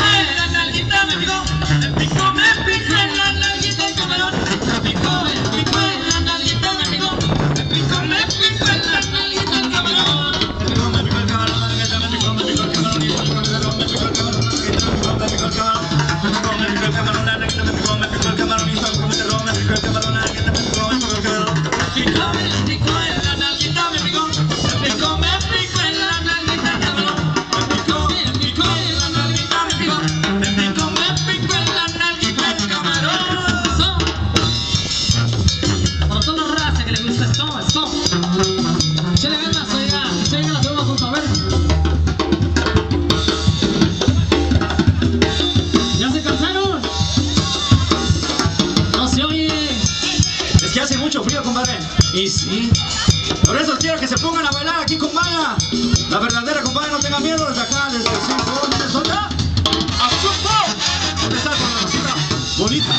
Y sí, por eso quiero que se pongan a bailar aquí, compadre. La verdadera, compadre, no tenga miedo. Desde acá, desde el 5 de Minnesota. ¡A fútbol! ¿Dónde está con la rosita? Bonita.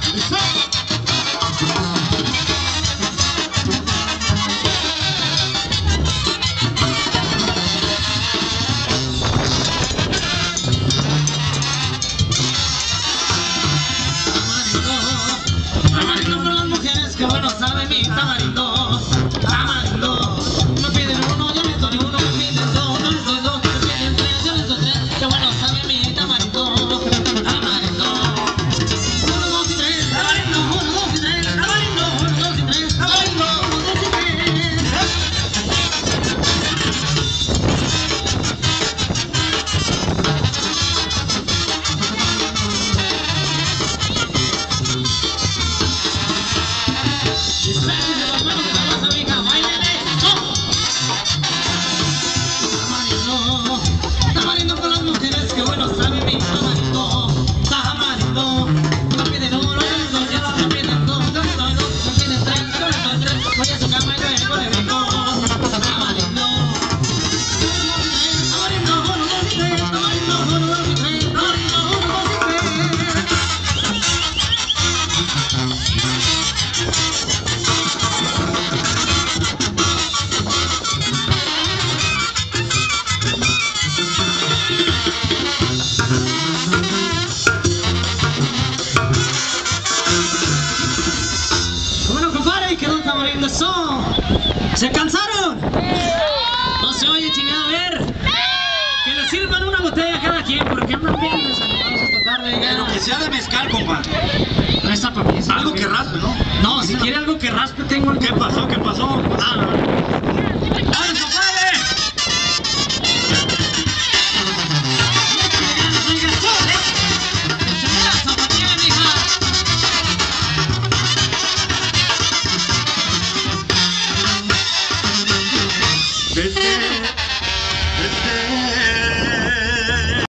Tamarindo por las mujeres, que bueno sabe mi tamarindo. Tamarindo, me piden uno, yo les doy uno, me piden dos, yo les doy dos, me piden tres, yo les doy tres, que bueno sabe mi tamarindo. Tamarindo, 1, 2 y 3, tamarindo, 1, 2 y 3, tamarindo, 1, 2 y 3, tamarindo, 1, 2 y 3. Tamarindo con las mujeres, que bueno sabe mi tamarindo. Tamarindo, me piden uno, yo les doy dos, me piden dos, yo les doy dos, me piden tres, yo les doy tres, voy a su cama y luego le vengo. Tamarindo, 1, 2 y 3, tamarindo, 1, 2 y 3, tamarindo, 1, 2 y 3, tamarindo, 1, 2 y 3. Bueno, compadre, quedó un tamarindo eso. ¿Se cansaron? No se oye, chingada, a ver. Que le sirvan una botella a cada quien, porque andan bien desanimados esta tarde. Pero que sea de mezcal, compadre. No está para mí. Algo que raspe, ¿no? No, si quiere algo que raspe, tengo algo. ¿Qué pasó? ¿Qué pasó? Ah,